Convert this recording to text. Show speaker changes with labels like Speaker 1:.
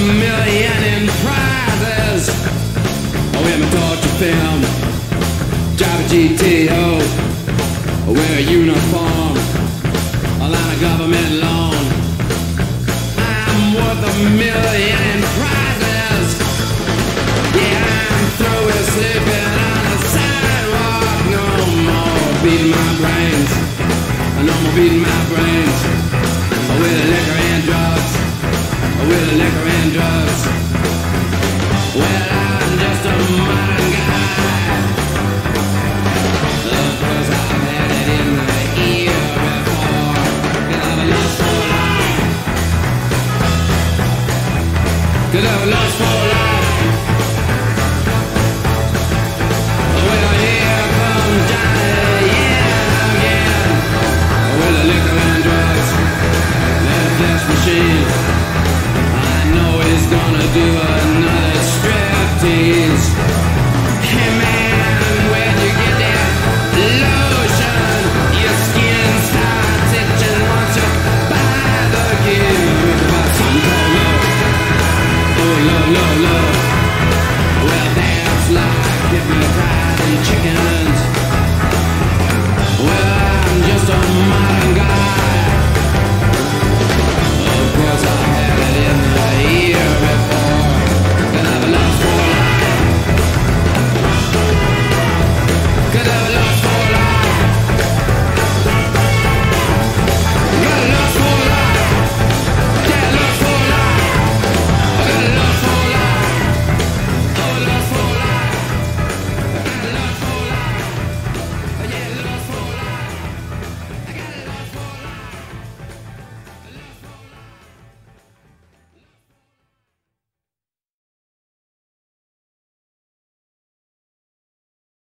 Speaker 1: million in prizes. Oh, in my torture film, drive a GTO, wear a uniform, a line of government loan. I'm worth a million in prizes. Yeah, I'm through with sleeping on the sidewalk. No more beating my brains. No more beating my brains. With liquor and drugs. With liquor and drugs. Well, I'm just a modern guy. Cause I've had it in the ear before. Cause I've lost for life. Cause I've lost for life. Well, here comes Johnny, yeah, again. With the liquor and drugs. That flesh machine. I know he's gonna do it.